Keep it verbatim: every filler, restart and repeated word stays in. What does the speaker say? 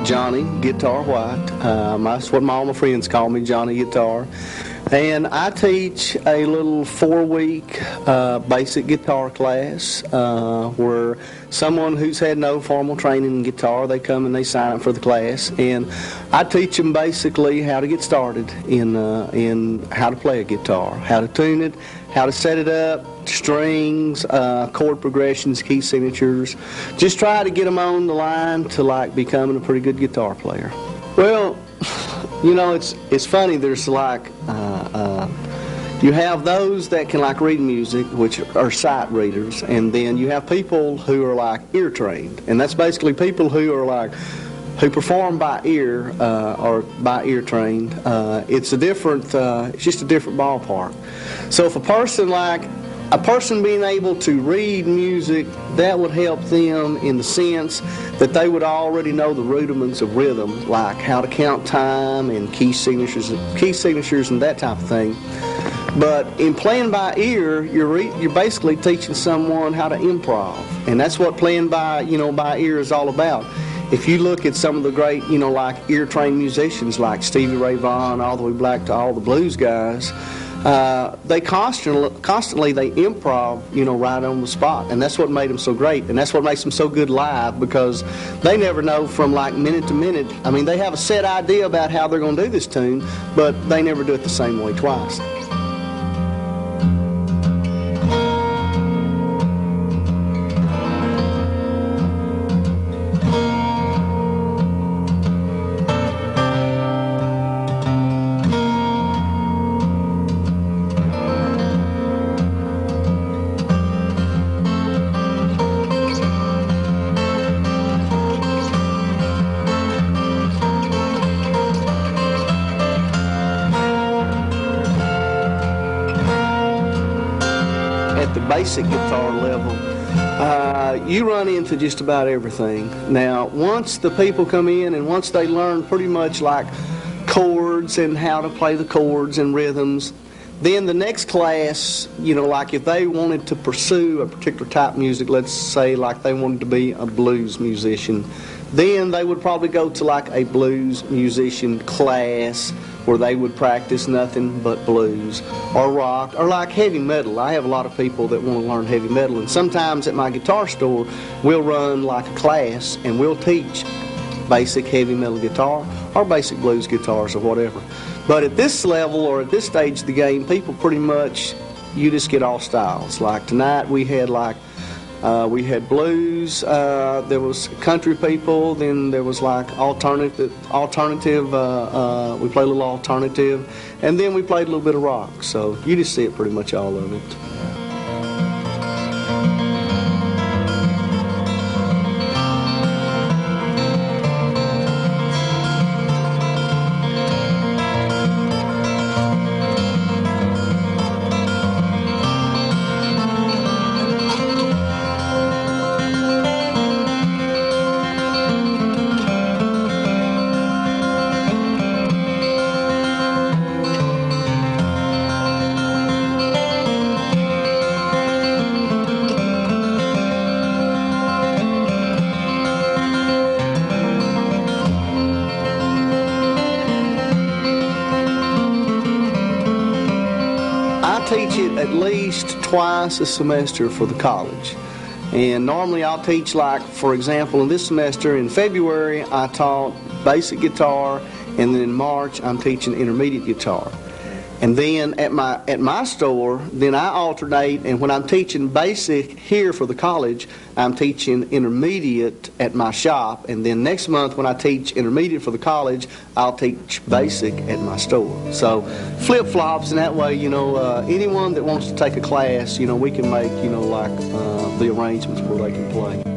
Johnny Guitar White. Um, that's what my, all my friends call me, Johnny Guitar. And I teach a little four-week uh, basic guitar class uh, where someone who's had no formal training in guitar, they come and they sign up for the class. And I teach them basically how to get started in, uh, in how to play a guitar, how to tune it, how to set it up, strings, uh, chord progressions, key signatures. Just try to get them on the line to like becoming a pretty good guitar player. Well, you know, it's it's funny. There's like uh, uh, you have those that can like read music, which are sight readers, and then you have people who are like ear trained, and that's basically people who are like who perform by ear uh, or by ear trained. Uh, it's a different, uh, it's just a different ballpark. So if a person like a person being able to read music, that would help them in the sense that they would already know the rudiments of rhythm, like how to count time and key signatures, key signatures and that type of thing. But in playing by ear, you're re- you're basically teaching someone how to improv, and that's what playing by you know by ear is all about. If you look at some of the great, you know, like ear-trained musicians like Stevie Ray Vaughan, all the way back to all the blues guys, uh, they constantly, constantly they improv, you know, right on the spot, and that's what made them so great, and that's what makes them so good live, because they never know from like minute to minute. I mean, they have a set idea about how they're going to do this tune, but they never do it the same way twice. Basic guitar level, uh, you run into just about everything. Now, once the people come in and once they learn pretty much like chords and how to play the chords and rhythms, then the next class, you know, like if they wanted to pursue a particular type of music, let's say like they wanted to be a blues musician, then they would probably go to like a blues musician class where they would practice nothing but blues or rock or like heavy metal. I have a lot of people that want to learn heavy metal, and sometimes at my guitar store we'll run like a class and we'll teach basic heavy metal guitar or basic blues guitars or whatever. But at this level or at this stage of the game, people pretty much, you just get all styles. Like tonight we had like Uh, we had blues, uh, there was country people, then there was like alternative, alternative uh, uh, we played a little alternative, and then we played a little bit of rock. So you just see it pretty much all of it. Teach it at least twice a semester for the college, and normally I'll teach, like for example in this semester in February I taught basic guitar, and then in March I'm teaching intermediate guitar. And then at my at my store, then I alternate, and when I'm teaching basic here for the college, I'm teaching intermediate at my shop, and then next month when I teach intermediate for the college, I'll teach basic at my store. So flip-flops, and that way, you know, uh, anyone that wants to take a class, you know, we can make, you know, like uh, the arrangements where they can play.